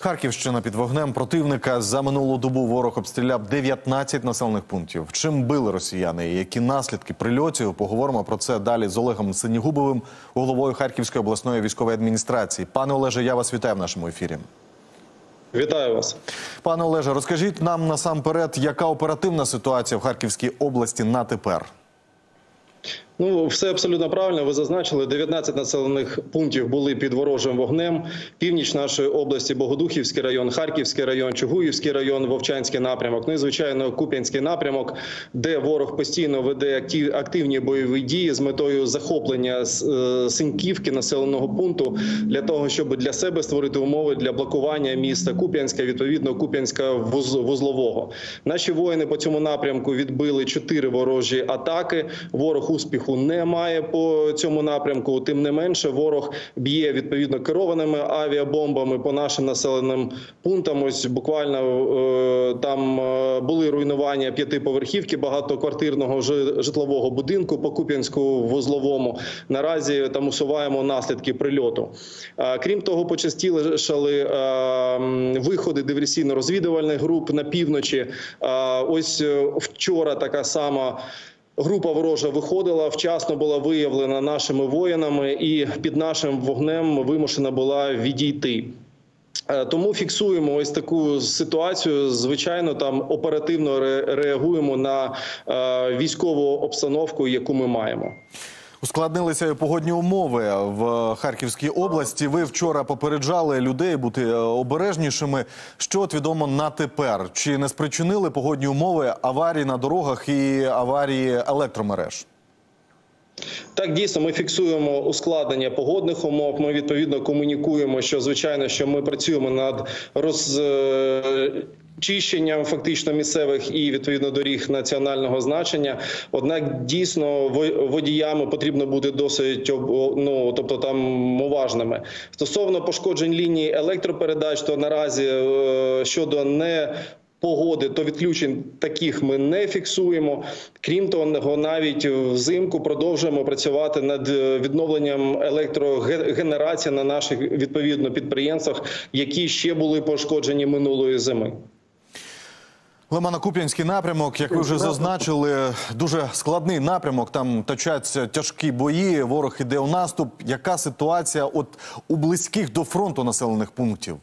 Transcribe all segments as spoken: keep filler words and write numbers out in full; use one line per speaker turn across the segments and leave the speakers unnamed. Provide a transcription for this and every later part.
Харківщина під вогнем противника. За минулу добу ворог обстріляв дев'ятнадцять населених пунктів. Чим били росіяни і які наслідки прильотів? Поговоримо про це далі з Олегом Синігубовим, головою Харківської обласної військової адміністрації. Пане Олеже, я вас вітаю в нашому ефірі.
Вітаю вас.
Пане Олеже, розкажіть нам насамперед, яка оперативна ситуація в Харківській області на тепер?
Ну, все абсолютно правильно. Ви зазначили, дев'ятнадцять населених пунктів були під ворожим вогнем. Північ нашої області – Богодухівський район, Харківський район, Чугуївський район, Вовчанський напрямок. Ну і, звичайно, Куп'янський напрямок, де ворог постійно веде активні бойові дії з метою захоплення Синьківки, населеного пункту, для того, щоб для себе створити умови для блокування міста Куп'янська, відповідно, Куп'янська вузлового. Наші воїни по цьому напрямку відбили чотири ворожі атаки. Ворог успіху не має по цьому напрямку. Тим не менше, ворог б'є відповідно керованими авіабомбами по нашим населеним пунктам. Ось буквально там були руйнування п'ятиповерхівки багатоквартирного житлового будинку по Куп'янську-Вузловому. Наразі там усуваємо наслідки прильоту. Крім того, почастішали виходи диверсійно-розвідувальних груп на півночі. Ось вчора така сама група ворожа виходила, вчасно була виявлена нашими воїнами і під нашим вогнем вимушена була відійти. Тому фіксуємо ось таку ситуацію. Звичайно, там оперативно реагуємо на військову обстановку, яку ми маємо.
Ускладнилися погодні умови в Харківській області. Ви вчора попереджали людей бути обережнішими. Що от відомо на тепер? Чи не спричинили погодні умови аварії на дорогах і аварії електромереж?
Так, дійсно, ми фіксуємо ускладнення погодних умов. Ми, відповідно, комунікуємо, що, звичайно, що ми працюємо над роз... чищенням фактично місцевих і, відповідно, доріг національного значення. Однак, дійсно, водіями потрібно бути досить, ну, тобто там уважними. Стосовно пошкоджень ліній електропередач, то наразі щодо не погоди, то відключень таких ми не фіксуємо. Крім того, навіть взимку продовжуємо працювати над відновленням електрогенерації на наших, відповідно, підприємствах, які ще були пошкоджені минулої зими.
Лимано-Куп'янський напрямок, як ви вже зазначили, дуже складний напрямок, там точаться тяжкі бої, ворог іде у наступ. Яка ситуація от у близьких до фронту населених пунктів?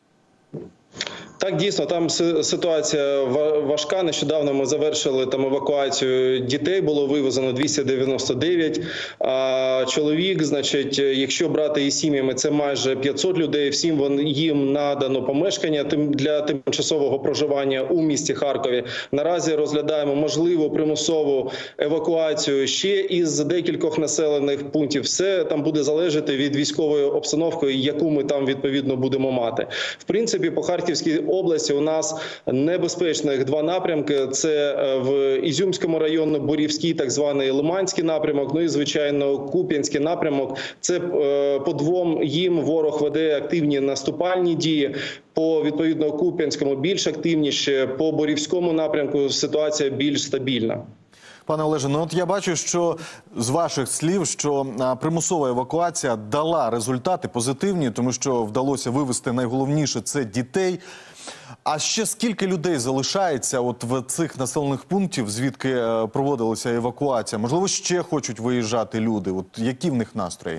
Так, дійсно, там ситуація важка. Нещодавно ми завершили там евакуацію дітей, було вивезено двісті дев'яносто дев'ять а, чоловік. Значить, якщо брати із сім'ями, це майже п'ятсот людей. Всім їм надано помешкання для тимчасового проживання у місті Харкові. Наразі розглядаємо можливу примусову евакуацію ще із декількох населених пунктів. Все там буде залежати від військової обстановки, яку ми там, відповідно, будемо мати. В принципі, по Харківській області у нас небезпечних два напрямки. Це в Ізюмському районі, Борівський, так званий Лиманський напрямок, ну і, звичайно, Куп'янський напрямок. Це по двом їм ворог веде активні наступальні дії. По, відповідно, Куп'янському більш активніше, по Борівському напрямку ситуація більш стабільна.
Пане Олеже, ну от я бачу, що з ваших слів, що примусова евакуація дала результати позитивні, тому що вдалося вивезти найголовніше – це дітей. А ще скільки людей залишається от в цих населених пунктів, звідки проводилася евакуація? Можливо, ще хочуть виїжджати люди? От які в них настрої?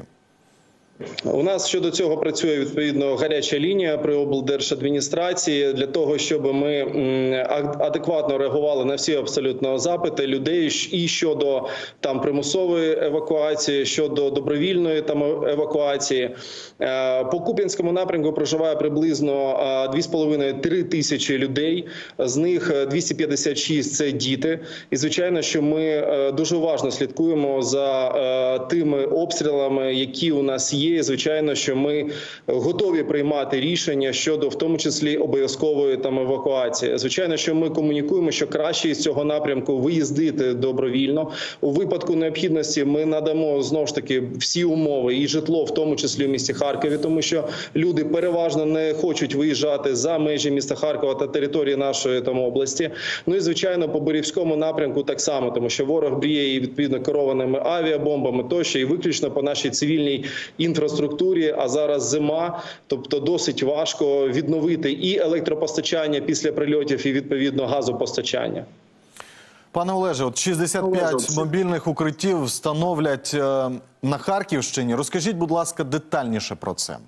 У нас щодо цього працює, відповідно, гаряча лінія при облдержадміністрації для того, щоб ми адекватно реагували на всі абсолютно запити людей і щодо там примусової евакуації, щодо добровільної там евакуації. По Куп'янському напрямку проживає приблизно дві з половиною - три тисячі людей, з них двісті п'ятдесят шість – це діти. І, звичайно, що ми дуже уважно слідкуємо за тими обстрілами, які у нас є. І, звичайно, що ми готові приймати рішення щодо, в тому числі, обов'язкової там евакуації. Звичайно, що ми комунікуємо, що краще з цього напрямку виїздити добровільно. У випадку необхідності ми надамо, знову ж таки, всі умови і житло, в тому числі в місті Харкові, тому що люди переважно не хочуть виїжджати за межі міста Харкова та території нашої там області. Ну і, звичайно, по Борівському напрямку так само, тому що ворог б'є і, відповідно, керованими авіабомбами тощо, і виключно по нашій цивільній інфраструктурі. інфраструктурі, а зараз зима, тобто досить важко відновити і електропостачання після прильотів, і відповідно газопостачання.
Пане Олеже, от шістдесят п'ять мобільних укриттів встановлять е, на Харківщині. Розкажіть, будь ласка, детальніше про це.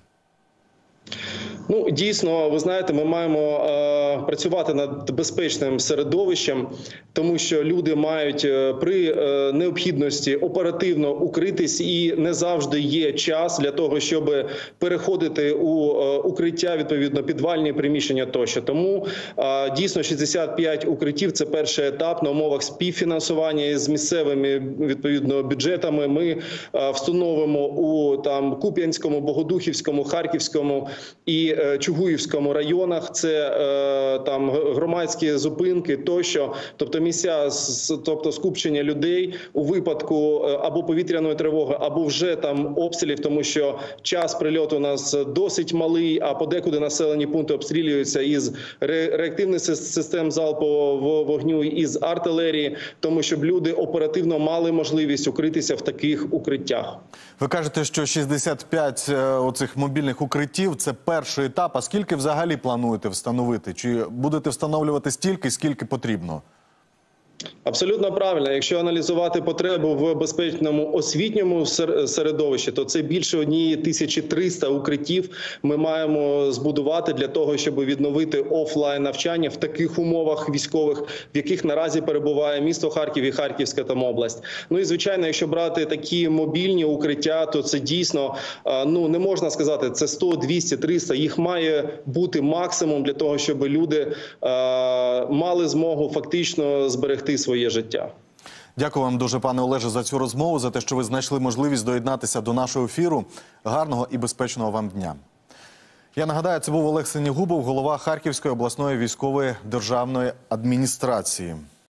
Ну, дійсно, ви знаєте, ми маємо е, працювати над безпечним середовищем, тому що люди мають е, при е, необхідності оперативно укритись, і не завжди є час для того, щоб переходити у е, укриття, відповідно, підвальні приміщення тощо. Тому е, дійсно шістдесят п'ять укриттів – це перший етап на умовах співфінансування з місцевими, відповідно, бюджетами. Ми е, встановимо у там Куп'янському, Богодухівському, Харківському і Чугуївському районах, це е, там громадські зупинки тощо, тобто місця, тобто скупчення людей у випадку або повітряної тривоги, або вже там обстрілів, тому що час прильоту у нас досить малий, а подекуди населені пункти обстрілюються із реактивних систем залпового вогню, із артилерії, тому щоб люди оперативно мали можливість укритися в таких укриттях.
Ви кажете, що шістдесят п'ять оцих мобільних укриттів – це перший етап. А скільки взагалі плануєте встановити? Чи будете встановлювати стільки, скільки потрібно?
Абсолютно правильно. Якщо аналізувати потребу в безпечному освітньому середовищі, то це більше однієї тисячі триста укриттів ми маємо збудувати для того, щоб відновити офлайн навчання в таких умовах військових, в яких наразі перебуває місто Харків і Харківська там область. Ну і звичайно, якщо брати такі мобільні укриття, то це дійсно, ну не можна сказати, це сто, двісті, триста. Їх має бути максимум для того, щоб люди е, мали змогу фактично зберегти своє життя.
Дякую вам дуже, пане Олеже, за цю розмову, за те, що ви знайшли можливість доєднатися до нашого ефіру. Гарного і безпечного вам дня. Я нагадаю, це був Олег Синігубов, голова Харківської обласної військової державної адміністрації.